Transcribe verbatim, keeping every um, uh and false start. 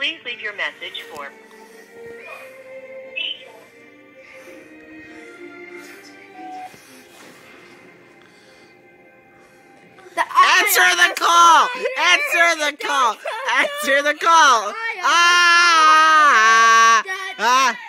Please leave your message for... Answer the call! Answer the call! Answer the call! Ah! Ah!